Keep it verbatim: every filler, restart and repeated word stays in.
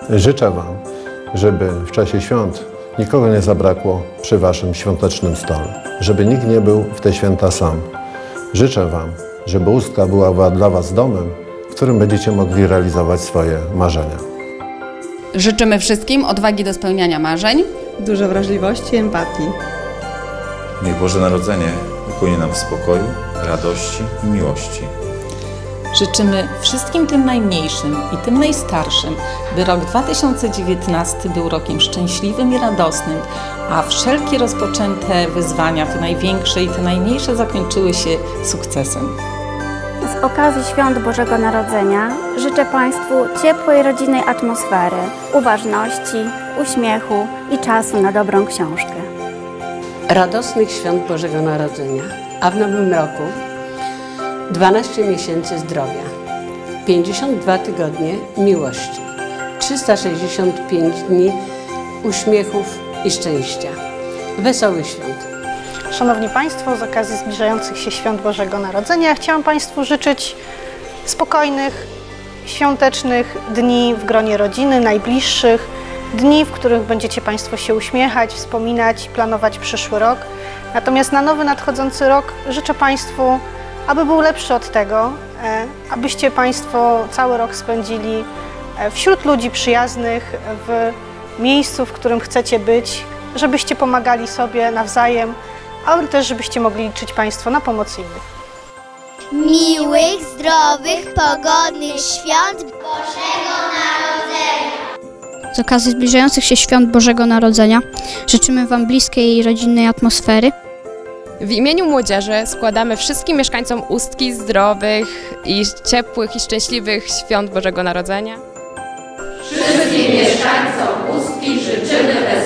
Życzę Wam, żeby w czasie świąt nikogo nie zabrakło przy Waszym świątecznym stole, żeby nikt nie był w te święta sam. Życzę Wam, żeby Ustka była dla Was domem, w którym będziecie mogli realizować swoje marzenia. Życzymy wszystkim odwagi do spełniania marzeń, dużo wrażliwości i empatii. Niech Boże Narodzenie upłynie nam w spokoju, radości i miłości. Życzymy wszystkim tym najmniejszym i tym najstarszym, by rok dwa tysiące dziewiętnasty był rokiem szczęśliwym i radosnym, a wszelkie rozpoczęte wyzwania, te największe i te najmniejsze, zakończyły się sukcesem. Z okazji Świąt Bożego Narodzenia życzę Państwu ciepłej rodzinnej atmosfery, uważności, uśmiechu i czasu na dobrą książkę. Radosnych Świąt Bożego Narodzenia, a w nowym roku dwanaście miesięcy zdrowia, pięćdziesiąt dwa tygodnie miłości, trzysta sześćdziesiąt pięć dni uśmiechów i szczęścia. Wesołych świąt! Szanowni Państwo, z okazji zbliżających się Świąt Bożego Narodzenia chciałam Państwu życzyć spokojnych, świątecznych dni w gronie rodziny, najbliższych, dni, w których będziecie Państwo się uśmiechać, wspominać, planować przyszły rok. Natomiast na nowy nadchodzący rok życzę Państwu, aby był lepszy od tego, abyście Państwo cały rok spędzili wśród ludzi przyjaznych, w miejscu, w którym chcecie być, żebyście pomagali sobie nawzajem, ale też żebyście mogli liczyć Państwo na pomoc innych. Miłych, zdrowych, pogodnych świąt Bożego Narodzenia! Z okazji zbliżających się Świąt Bożego Narodzenia życzymy Wam bliskiej i rodzinnej atmosfery. W imieniu młodzieży składamy wszystkim mieszkańcom Ustki zdrowych i ciepłych i szczęśliwych Świąt Bożego Narodzenia. Wszystkim mieszkańcom Ustki życzymy